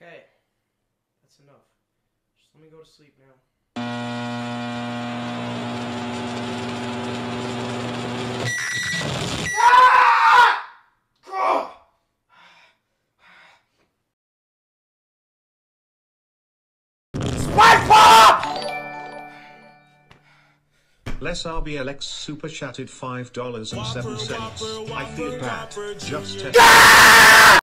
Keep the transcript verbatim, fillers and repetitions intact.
Okay. That's enough. Just let me go to sleep now. Les R B L X super chatted five dollars and seven cents. I feel bad. Just test.